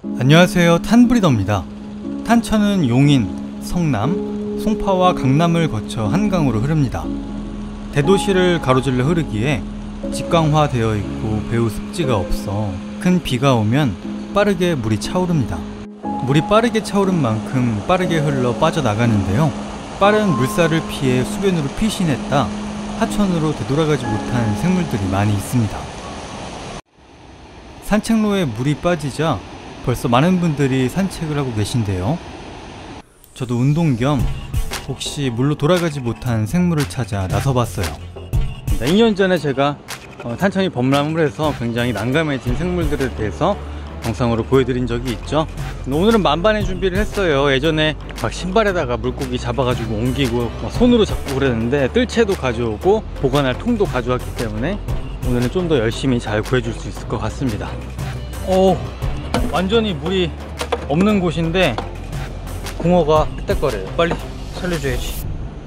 안녕하세요, 탄브리더입니다. 탄천은 용인, 성남, 송파와 강남을 거쳐 한강으로 흐릅니다. 대도시를 가로질러 흐르기에 직강화되어 있고 배후 습지가 없어 큰 비가 오면 빠르게 물이 차오릅니다. 물이 빠르게 차오른 만큼 빠르게 흘러 빠져나가는데요. 빠른 물살을 피해 수변으로 피신했다 하천으로 되돌아가지 못한 생물들이 많이 있습니다. 산책로에 물이 빠지자 벌써 많은 분들이 산책을 하고 계신데요. 저도 운동 겸 혹시 물로 돌아가지 못한 생물을 찾아 나서봤어요. 2년 전에 제가 탄천이 범람을 해서 굉장히 난감해진 생물들에 대해서 영상으로 보여드린 적이 있죠. 오늘은 만반의 준비를 했어요. 예전에 막 신발에다가 물고기 잡아가지고 옮기고 손으로 잡고 그랬는데 뜰채도 가져오고 보관할 통도 가져왔기 때문에 오늘은 좀 더 열심히 잘 구해줄 수 있을 것 같습니다. 완전히 물이 없는 곳인데 붕어가 끄떡거려요. 빨리 살려줘야지.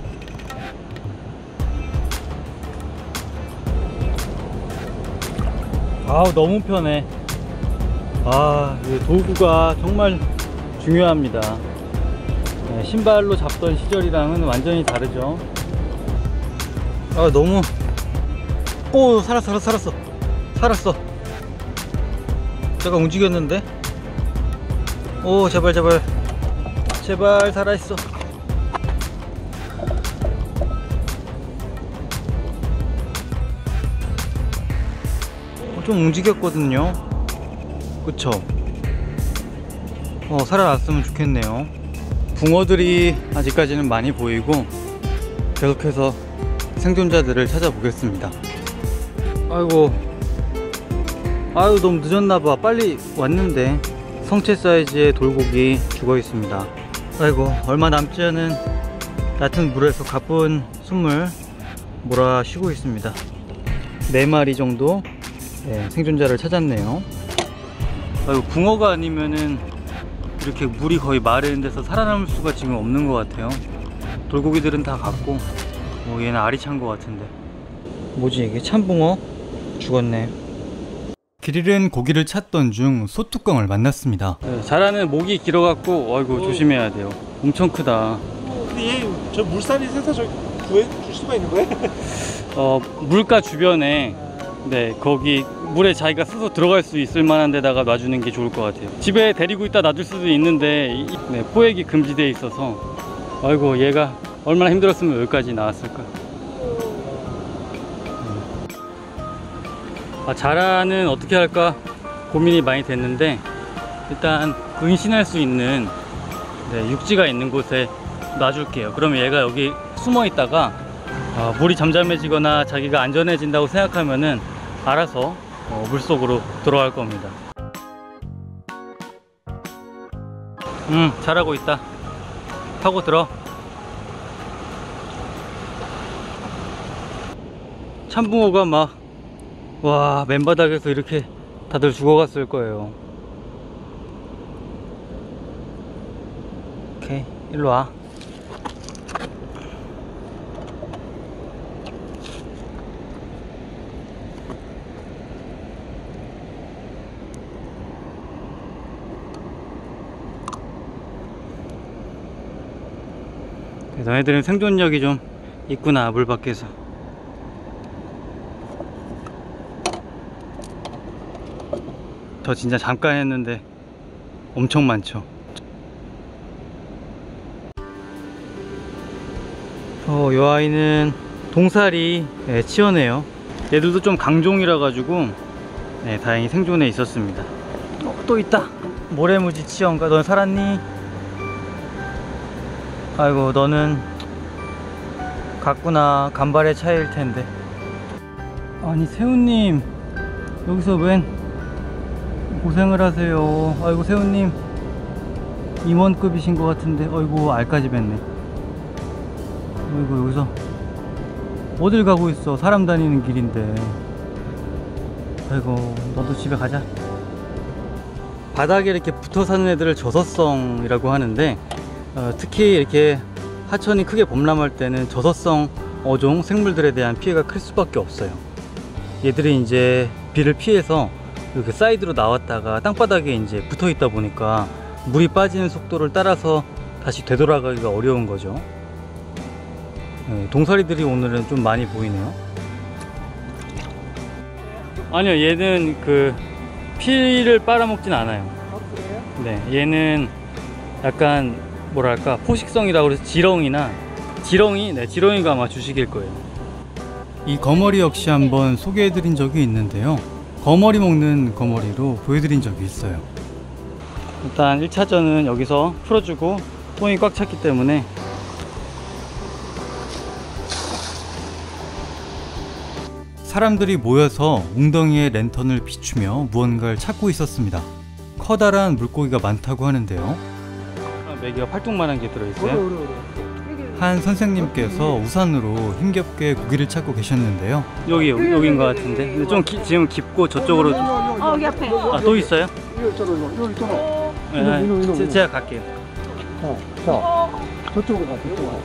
너무 편해. 이 도구가 정말 중요합니다. 신발로 잡던 시절이랑은 완전히 다르죠. 너무 살았어. 제가 움직였는데 제발 살아있어. 좀 움직였거든요. 그쵸? 살아났으면 좋겠네요. 붕어들이 아직까지는 많이 보이고 계속해서 생존자들을 찾아보겠습니다. 너무 늦었나봐. 빨리 왔는데. 성체 사이즈의 돌고기 죽어 있습니다. 얼마 남지 않은 얕은 물에서 가쁜 숨을 몰아쉬고 있습니다. 4마리 정도 생존자를 찾았네요. 붕어가 아니면은 이렇게 물이 거의 마른 데서 살아남을 수가 지금 없는 것 같아요. 돌고기들은 다 갔고 얘는 알이 찬 것 같은데. 뭐지 이게? 참붕어? 죽었네. 길 잃은 고기를 찾던 중 소뚜껑을 만났습니다. 자라는 목이 길어갖고 조심해야 돼요. 엄청 크다. 근데 얘 저 물살이 세서 저 구해줄 수가 있는 거야? 물가 주변에 거기 물에 자기가 스스로 들어갈 수 있을 만한 데다가 놔주는 게 좋을 것 같아요. 집에 데리고 있다 놔둘 수도 있는데 포획이 금지되어 있어서 얘가 얼마나 힘들었으면 여기까지 나왔을까. 자라는 어떻게 할까 고민이 많이 됐는데 일단 은신할 수 있는 육지가 있는 곳에 놔줄게요. 그러면 얘가 여기 숨어 있다가 물이 잠잠해지거나 자기가 안전해진다고 생각하면은 알아서 물속으로 들어갈 겁니다. 잘하고 있다. 타고 들어. 참붕어가 맨바닥에서 이렇게 다들 죽어갔을 거예요. 오케이, 일로 와. 너희들은 생존력이 좀 있구나, 물 밖에서. 저 진짜 잠깐 했는데 엄청 많죠. 요 아이는 동살이 치어네요. 얘들도 좀 강종이라 가지고 다행히 생존해 있었습니다. 또 있다. 모래무지 치어인가? 넌 살았니? 너는 갔구나. 간발의 차이일 텐데. 아니 새우님 여기서 웬 고생을 하세요. 새우님 임원급이신 것 같은데. 알까지 뵀네. 여기서 어딜 가고 있어? 사람 다니는 길인데. 너도 집에 가자. 바닥에 이렇게 붙어 사는 애들을 저서성이라고 하는데 특히 이렇게 하천이 크게 범람할 때는 저서성 어종 생물들에 대한 피해가 클 수밖에 없어요. 얘들이 이제 비를 피해서 이렇게 사이드로 나왔다가 땅바닥에 이제 붙어 있다 보니까 물이 빠지는 속도를 따라서 다시 되돌아가기가 어려운 거죠. 네, 동사리들이 오늘은 좀 많이 보이네요. 아니요, 얘는 그 피를 빨아먹진 않아요. 그래요? 네, 얘는 약간 뭐랄까 포식성이라고 해서 지렁이가 아마 주식일 거예요. 이 거머리 역시 한번 소개해드린 적이 있는데요. 거머리 먹는 거머리로 보여드린 적이 있어요. 일단 1차전은 여기서 풀어주고 똥이 꽉 찼기 때문에 사람들이 모여서 웅덩이에 랜턴을 비추며 무언가를 찾고 있었습니다. 커다란 물고기가 많다고 하는데요. 메기가 팔뚝만한 게 들어있어요. 한 선생님께서 우산으로 힘겹게 고기를 찾고 계셨는데요. 여긴 것 같은데. 근데 좀 지금 깊고 저쪽으로. 여기 앞에. 아, 또 있어요? 여기 있잖아. 네, 제가 갈게요. 자, 저쪽으로 가. 저쪽으로.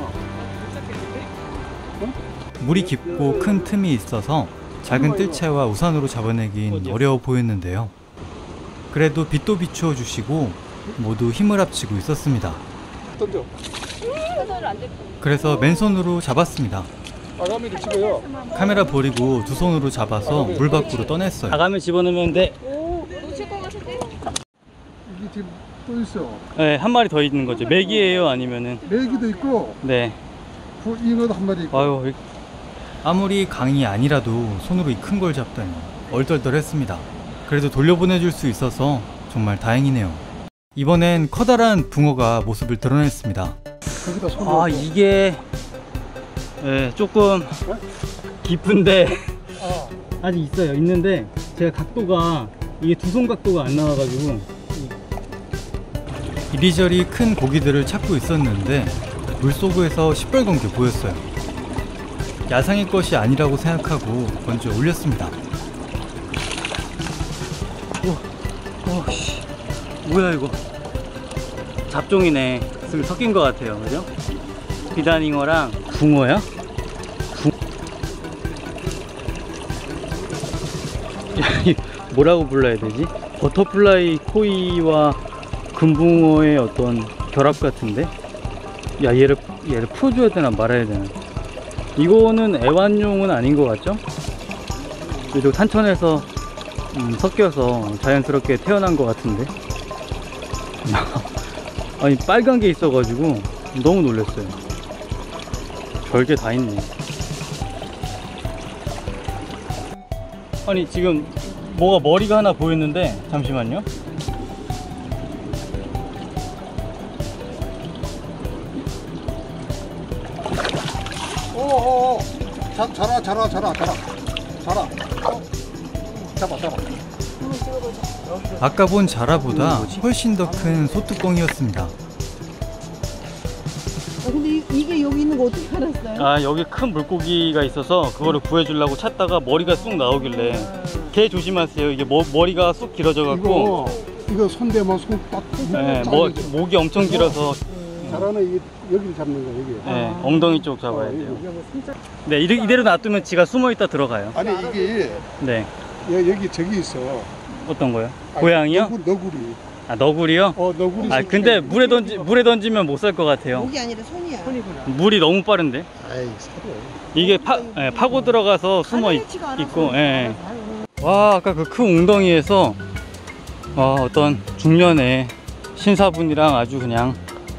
물이 깊고 큰 틈이 있어서 작은 뜰채와 우산으로 잡아내긴 어려워 보였는데요. 그래도 빛도 비추어 주시고 모두 힘을 합치고 있었습니다. 던져. 그래서 맨손으로 잡았습니다. 아가미를 집어요. 카메라 버리고 두 손으로 잡아서 물 밖으로 떠냈어요. 아가미 집어넣으면 돼. 오, 놓칠 것 같은데? 이게 지금 또 있어. 네, 한 마리 더 있는 거죠. 메기예요, 아니면은? 메기도 있고, 네. 잉어도 한 마리 있고. 아유, 아무리 강이 아니라도 손으로 이 큰 걸 잡다니 얼떨떨했습니다. 그래도 돌려보내줄 수 있어서 정말 다행이네요. 이번엔 커다란 붕어가 모습을 드러냈습니다. 거기다 손 아, 넣고. 이게 조금 깊은데 아직 있어요. 있는데 제가 각도가 이게 두 손 각도가 안 나와가지고 이리저리 큰 고기들을 찾고 있었는데 물속에서 시뻘건 게 보였어요. 야상의 것이 아니라고 생각하고 먼저 올렸습니다. 씨, 뭐야 이거? 잡종이네. 지금 섞인 것 같아요, 그죠? 비단잉어랑 붕어야? 뭐라고 불러야 되지? 버터플라이 코이와 금붕어의 어떤 결합 같은데? 야, 얘를 풀어줘야 되나 말아야 되나? 이거는 애완용은 아닌 것 같죠? 이쪽 탄천에서 섞여서 자연스럽게 태어난 것 같은데. 아니, 빨간 게 있어가지고 너무 놀랐어요. 별게 다 있네. 아니, 지금 뭐가 머리가 하나 보였는데 잠시만요. 자라. 잡아. 아까 본 자라보다 훨씬 더 큰 소뚜껑이었습니다. 근데 이게 여기 있는 거 어떻게 알았어요? 아, 여기 큰 물고기가 있어서 그거를 구해주려고 찾다가 머리가 쑥 나오길래. 개 조심하세요. 이게 머리가 쑥 길어져 갖고 이거 손대면 손딱 네, 목이 엄청 길어서. 자라는 이게 여기를 잡는 거야, 여기. 네, 엉덩이 쪽 잡아야 돼요. 네, 이대로 놔두면 지가 숨어 있다 들어가요. 아니 이게 네. 여기 저기 있어. 어떤 거요? 고양이요? 너구리. 아, 너구리요? 너구리. 아, 근데 물에 던지면 못 살 것 같아요. 목이 아니라 손이야. 물이 너무 빠른데. 아이, 사료. 이게 파고 들어가서 숨어 있고. 예. 와, 아까 그 큰 웅덩이에서 어떤 중년의 신사분이랑 아주 그냥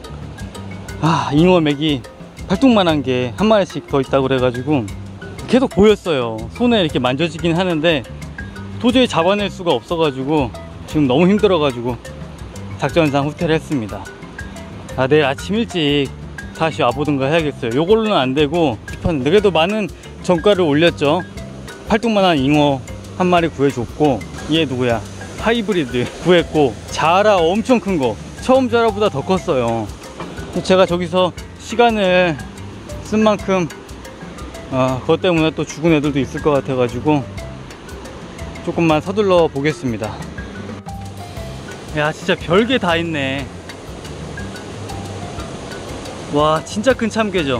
잉어 맥이 팔뚝만한 게 한 마리씩 더 있다고 그래가지고 계속 보였어요. 손에 이렇게 만져지긴 하는데 도저히 잡아낼 수가 없어가지고 지금 너무 힘들어가지고 작전상 후퇴를 했습니다. 내일 아침 일찍 다시 와보든가 해야겠어요. 요걸로는 안 되고 싶었는데 그래도 많은 전가를 올렸죠. 팔뚝만한 잉어 한 마리 구해줬고, 얘 누구야? 하이브리드 구했고, 자라 엄청 큰 거, 처음 자라보다 더 컸어요. 제가 저기서 시간을 쓴 만큼 그것 때문에 또 죽은 애들도 있을 것 같아 가지고 조금만 서둘러 보겠습니다. 야, 진짜 별게 다 있네. 와, 진짜 큰 참개죠.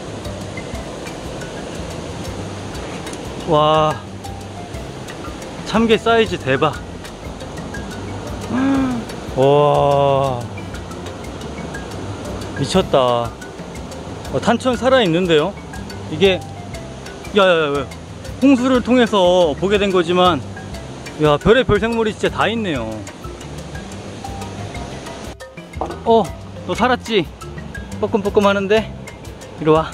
와, 참게 사이즈 대박. 와, 미쳤다. 탄천 살아있는데요. 이게 야야야, 홍수를 통해서 보게 된 거지만 야, 별의별 생물이 진짜 다 있네요. 너 살았지? 뻐끔뻐끔 하는데? 이리 와.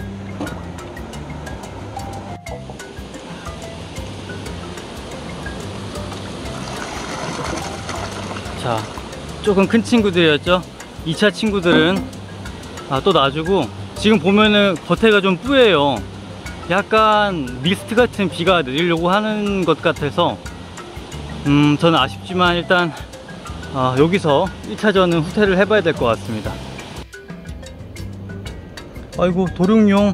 자, 조금 큰 친구들이었죠? 2차 친구들은 또 놔주고, 지금 보면은 겉에가 좀 뿌예요. 약간 미스트 같은 비가 내리려고 하는 것 같아서 저는 아쉽지만 일단 여기서 1차전은 후퇴를 해봐야 될 것 같습니다. 아이고, 도룡뇽.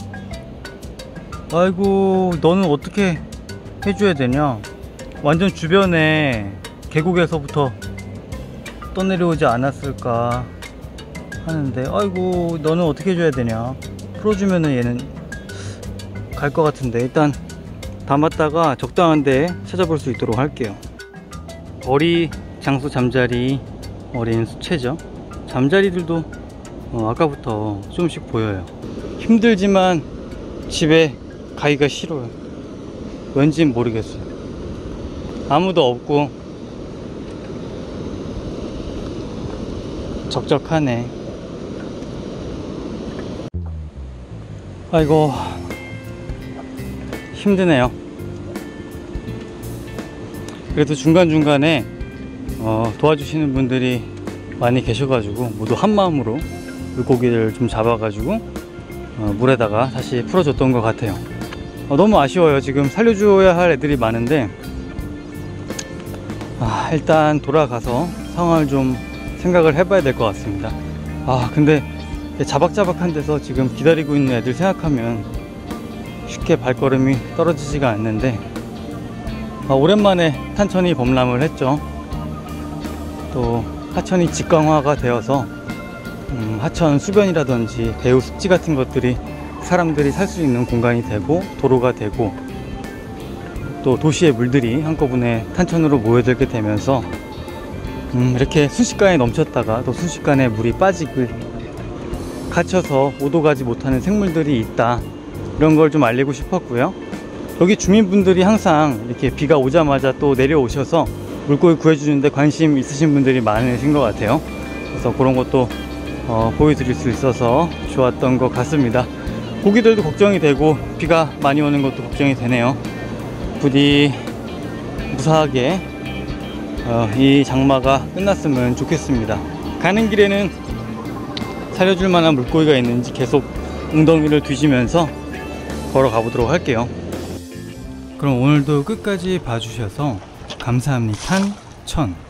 아이고, 너는 어떻게 해줘야 되냐? 완전 주변에 계곡에서부터 떠내려오지 않았을까 하는데, 아이고, 너는 어떻게 해줘야 되냐? 풀어주면은 얘는 갈 것 같은데, 일단 담았다가 적당한 데 찾아볼 수 있도록 할게요. 어리, 장수, 잠자리, 어린 수채죠. 잠자리들도 아까부터 조금씩 보여요. 힘들지만 집에 가기가 싫어요. 왠진 모르겠어요. 아무도 없고 적적하네. 아이고, 힘드네요. 그래도 중간중간에 도와주시는 분들이 많이 계셔가지고 모두 한마음으로 물고기를 좀 잡아가지고 물에다가 다시 풀어줬던 것 같아요. 너무 아쉬워요. 지금 살려줘야 할 애들이 많은데 일단 돌아가서 상황을 좀 생각을 해봐야 될 것 같습니다. 근데 자박자박한 데서 지금 기다리고 있는 애들 생각하면 쉽게 발걸음이 떨어지지가 않는데, 오랜만에 탄천이 범람을 했죠. 또 하천이 직강화가 되어서 하천 수변이라든지 배후 습지 같은 것들이 사람들이 살 수 있는 공간이 되고 도로가 되고, 또 도시의 물들이 한꺼번에 탄천으로 모여들게 되면서 이렇게 순식간에 넘쳤다가 또 순식간에 물이 빠지고 갇혀서 오도가지 못하는 생물들이 있다, 이런 걸 좀 알리고 싶었고요. 여기 주민분들이 항상 이렇게 비가 오자마자 또 내려오셔서 물고기 구해주는데 관심 있으신 분들이 많으신 것 같아요. 그래서 그런 것도 보여드릴 수 있어서 좋았던 것 같습니다. 고기들도 걱정이 되고 비가 많이 오는 것도 걱정이 되네요. 부디 무사하게 이 장마가 끝났으면 좋겠습니다. 가는 길에는 살려줄 만한 물고기가 있는지 계속 웅덩이를 뒤지면서 걸어가 보도록 할게요. 그럼 오늘도 끝까지 봐주셔서 감사합니다. 탄천.